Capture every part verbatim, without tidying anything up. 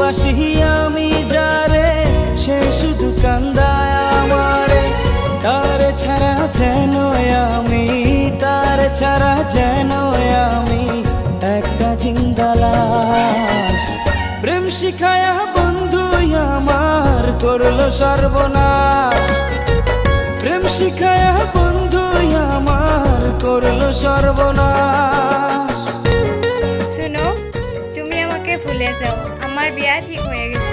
ভালোবাসি আমি যারে সে শুধু কান্দায় আমারে। তার ছাড়া যেন আমি, তার ছাড়া যেন আমি একটা জিন্দা লাশ। প্রেম শিখায়া বন্ধু আমার করলো সর্বনাশ। প্রেম শিখায়া বন্ধু আমার করলো সর্বনাশ। শুনো, তুমি আমাকে ভুলে যাও, আমার বিয়া ঠিক হয়ে গেছে।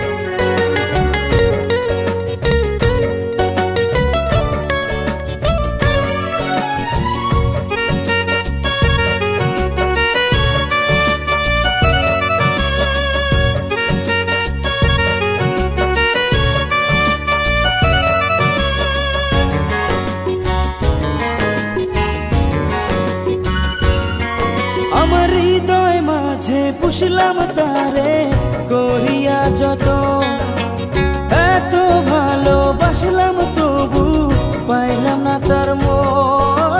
আমার হৃদয় মাঝে পুষলাম তারে করিয়া যত, এত ভালোবাসলাম তবু পাইলাম না তার মন।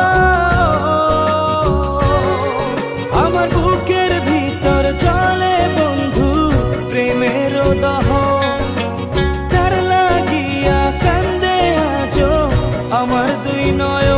আমার বুকের ভিতর চলে বন্ধু প্রেমের দহন। তার লাগিয়া কান্দে আজো আমার দুই নয়ন।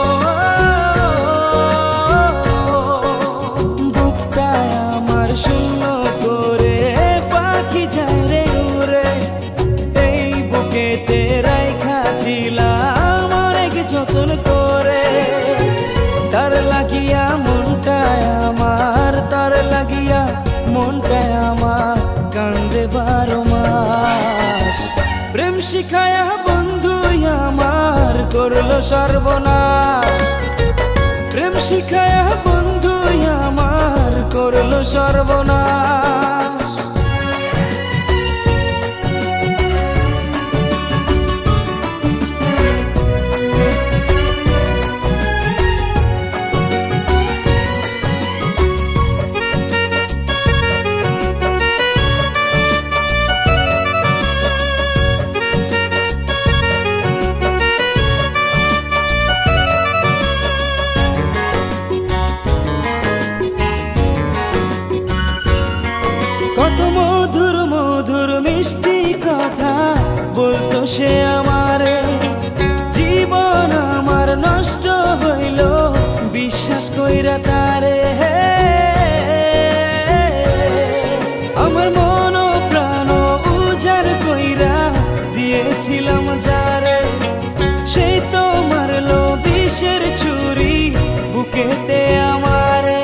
শূন্য করে পাখি যায় রে উড়ে, এই বুকেতে রাইখা ছিলাম অনেক যত্ন করে। তার লাগিয়া মনটায় আমার, তার লাগিয়া মনটায় আমার কান্দে বারো মাস। প্রেম শিখায়া বন্ধু আমার করলো সর্বনাশ। প্রেম শিখায়া বন্ধু আমার করলো সর্বনাশ। কত মধুর মধুর মিষ্টি কথা বলতো সে আমারে। জীবন আমার নষ্ট হইল বিশ্বাস কইরা তারে। আমার মন প্রাণ উজাড় কইরা দিয়েছিলাম যারে, সেই তো মারলো বিষের ছুরি বুকেতে আমারে।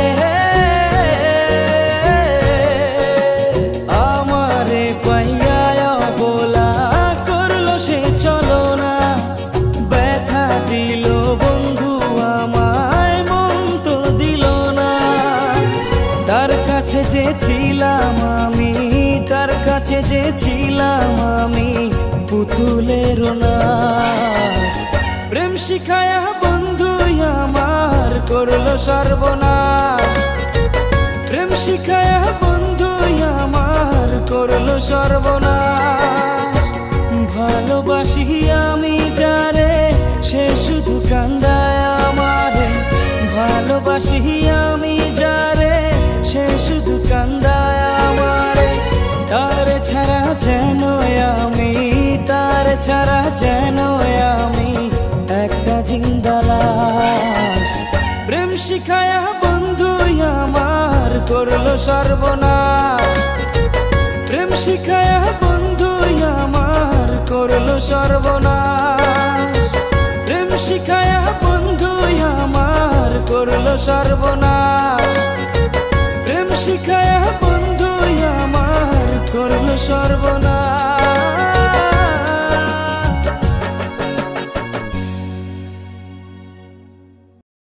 তার কাছে যে ছিলাম আমি, তার কাছে যে ছিলাম আমি পুতুলের নাশ। প্রেম শিখায়া বন্ধু আমার করলো সর্বনাশ। প্রেম শিখায়া বন্ধু আমার করলো সর্বনাশ। ভালোবাসি আমি যারে সে শুধু কান্দায় আমারে। ভালোবাসি আমি যারে সে শুধু কান্দায় আমারে। তার ছাড়া যেন আমি, তার ছাড়া যেন আমি একটা জিন্দা লাশ। প্রেম শিখায়া বন্ধু আমার করলো সর্বনাশ। প্রেম শিখায়া বন্ধু আমার করলো সর্বনাশ। প্রেম শিখায়া বন্ধু আমার করলো সর্বনাশ। প্রেম শিখায়া বন্ধু আমার করলো সর্বনাশ।